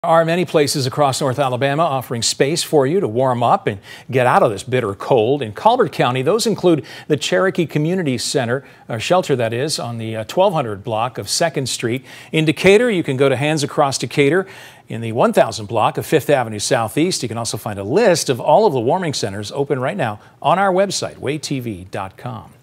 There are many places across North Alabama offering space for you to warm up and get out of this bitter cold. In Colbert County, those include the Cherokee Community Center, shelter that is, on the 1200 block of 2nd Street. In Decatur, you can go to Hands Across Decatur. In the 1000 block of 5th Avenue Southeast, you can also find a list of all of the warming centers open right now on our website, waytv.com.